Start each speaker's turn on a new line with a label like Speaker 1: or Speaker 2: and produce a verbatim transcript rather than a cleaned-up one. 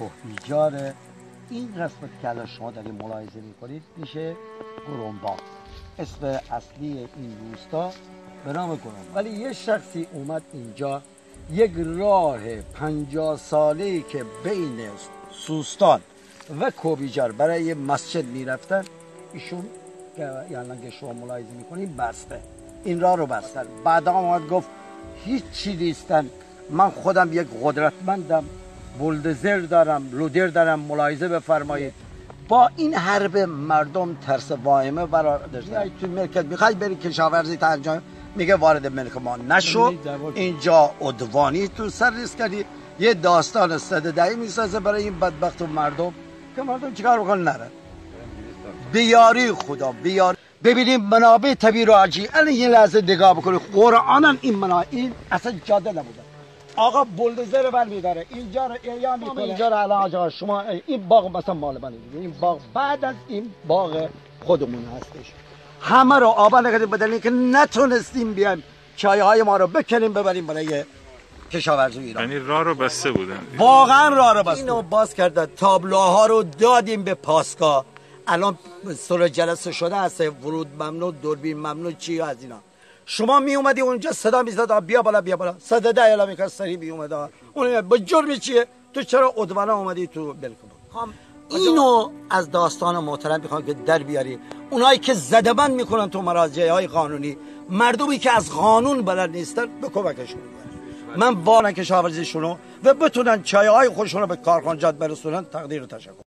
Speaker 1: کوهبیجاره. این قسمت که الان شما دارید ملاحظه میکنید میشه گرنباغ، اسم اصلی این روستا به نام گرنباغ. ولی یه شخصی اومد اینجا یک راه پنجاه ساله‌ای که بین سوستان و کوهبیجار برای یه مسجد میرفتن، ایشون که یعنی که شما ملاحظه میکنید بسته، این راه رو بستن. بعد آمد گفت هیچ چی نیستن، من خودم یک قدرتمندم، بولدوزر دارم، لودر دارم، ملاحظه بفرمایید. با این حرب مردم ترس واهمه برا داشتن. تو مرکز میخوای بری کشاورزی تا انجام، میگه وارد ملک ما نشو، اینجا عدوانی تو سر ریز کردی. یه داستان صد دهی میسازه برای این بدبخت و مردم که مردم چیکار بکنن نرن. بیاری خدا بیاری. ببینیم منابع طبیعی رو عجیب الان یه لحظه نگاه بکنید. قرآن این منابع این اصلا جاده نبوده. آقا بولدوزر بر میداره اینجا رو احیا میکنه. اینجا رو الان آقا شما این باغ مثلا مال منه، این باغ بعد از این باغ خودمون هستش. همه رو آباد نکردیم بدلیم که نتونستیم بیایم چایهای ما رو بکنیم ببریم برای کشاورزی ایران.
Speaker 2: یعنی راه رو بسته بودن،
Speaker 1: واقعا راه رو بسته. اینو باز کردن، تابلوها رو دادیم به پاسگاه. الان صلح جلسه شده هست، ورود ممنوع، دوربین ممنوع، چی از اینا. شما می اومدی اونجا صدا میزد بیا بالا بیا بالا، صدا ده اعلام میکرد، سری می اومد. اون با جرم چیه؟ تو چرا عدوانه اومدی تو بلکبون؟ اینو از داستان محترم میخوام که در بیاری. اونایی که زدبند میکنن تو مراجعه های قانونی، مردمی که از قانون بلد نیستن به کمکشون میبرن. من واقعا کشاورزیشونو و بتونن چایه های خودشونو به کارخانجات برسونن تقدیر و تشکر.